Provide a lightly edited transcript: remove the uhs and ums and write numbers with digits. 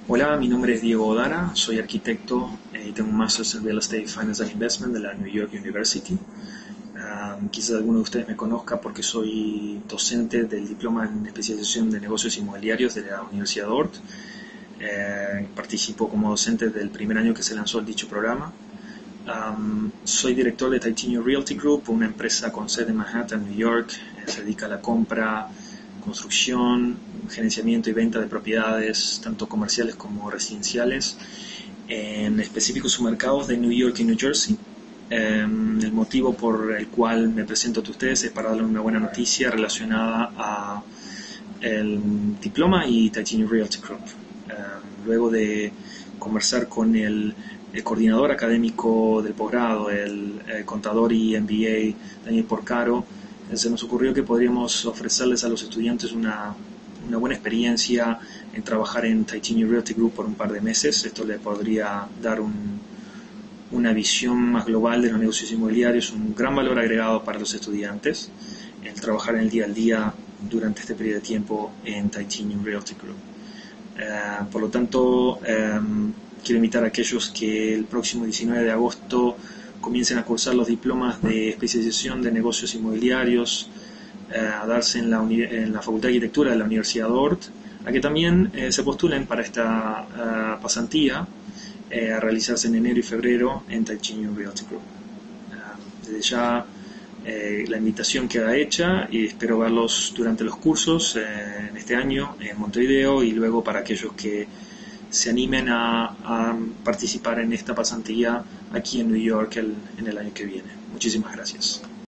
Hola, mi nombre es Diego Odara, soy arquitecto y tengo un Master en Real Estate Finance and Investment de la New York University. Quizás alguno de ustedes me conozca porque soy docente del Diploma en Especialización de Negocios Inmobiliarios de la Universidad Ort. Participo como docente del primer año que se lanzó dicho programa. Soy director de Taitinho Realty Group, una empresa con sede en Manhattan, New York. Se dedica a la compra, construcción, gerenciamiento y venta de propiedades, tanto comerciales como residenciales, en específicos submercados de New York y New Jersey. El motivo por el cual me presento a ustedes es para darles una buena noticia relacionada a el diploma y Taitinho Realty Group. Luego de conversar con el coordinador académico del posgrado, el contador y MBA Daniel Porcaro, se nos ocurrió que podríamos ofrecerles a los estudiantes una buena experiencia en trabajar en Taitinho Realty Group por un par de meses. Esto les podría dar una visión más global de los negocios inmobiliarios, un gran valor agregado para los estudiantes, el trabajar en el día al día durante este periodo de tiempo en Taitinho Realty Group. Por lo tanto, quiero invitar a aquellos que el próximo 19 de agosto comiencen a cursar los diplomas de especialización de negocios inmobiliarios, a darse en la Facultad de Arquitectura de la Universidad Ort, a que también se postulen para esta pasantía a realizarse en enero y febrero en Taitinho Realty Group. Desde ya la invitación queda hecha y espero verlos durante los cursos en este año en Montevideo, y luego para aquellos que se animen a participar en esta pasantía aquí en New York en el año que viene. Muchísimas gracias.